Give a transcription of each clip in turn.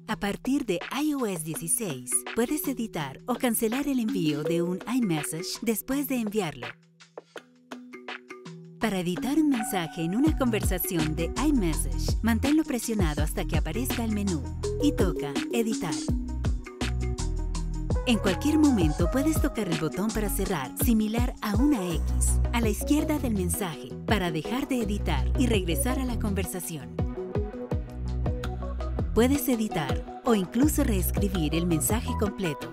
A partir de iOS 16, puedes editar o cancelar el envío de un iMessage después de enviarlo. Para editar un mensaje en una conversación de iMessage, manténlo presionado hasta que aparezca el menú y toca Editar. En cualquier momento puedes tocar el botón para cerrar, similar a una X, a la izquierda del mensaje, para dejar de editar y regresar a la conversación. Puedes editar o incluso reescribir el mensaje completo.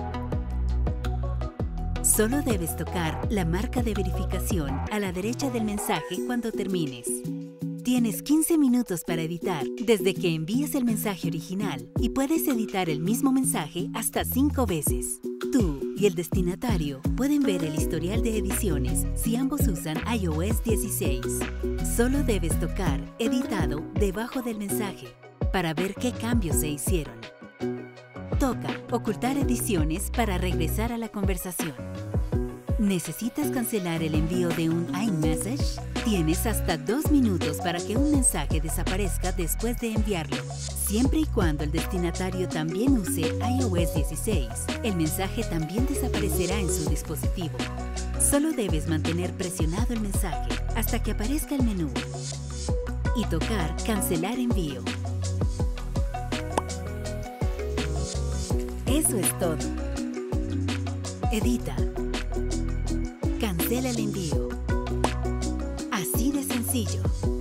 Solo debes tocar la marca de verificación a la derecha del mensaje cuando termines. Tienes 15 minutos para editar desde que envíes el mensaje original y puedes editar el mismo mensaje hasta 5 veces. Tú y el destinatario pueden ver el historial de ediciones si ambos usan iOS 16. Solo debes tocar Editado debajo del mensaje para ver qué cambios se hicieron. Toca Ocultar ediciones para regresar a la conversación. ¿Necesitas cancelar el envío de un iMessage? Tienes hasta 2 minutos para que un mensaje desaparezca después de enviarlo. Siempre y cuando el destinatario también use iOS 16, el mensaje también desaparecerá en su dispositivo. Solo debes mantener presionado el mensaje hasta que aparezca el menú y tocar Cancelar envío. Eso es todo. Edita. Cancela el envío. Así de sencillo.